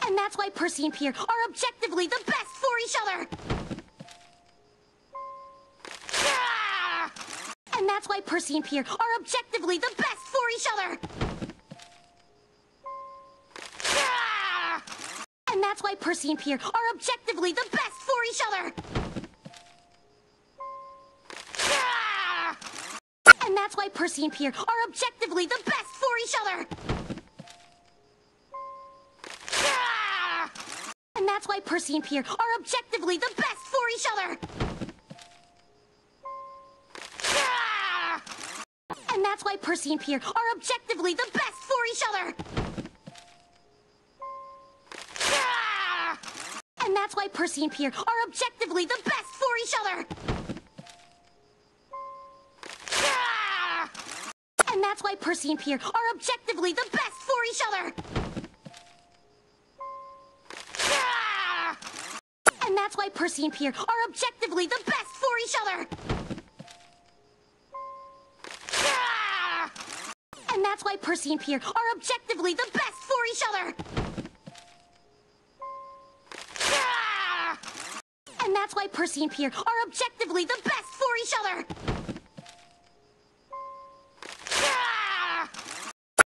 And that's why Percy and Pierre are objectively the best for each other! And that's why Percy and Pierre are objectively the best for each other! And that's why Percy and Pierre are objectively the best for each other! And that's why Percy and Pierre are objectively the best for each other! And that's why Percy and Pierre are objectively the best for each other! And that's why Percy and Pierre are objectively the best for each other! And that's why Percy and Pierre are objectively the best for each other! And that's why Percy and Pierre are objectively the best for each other! And that's why Percy and Pierre are objectively the best for each other! And that's why Percy and Pierre are objectively the best for each other! And that's why Percy and Pierre are objectively the best for each other!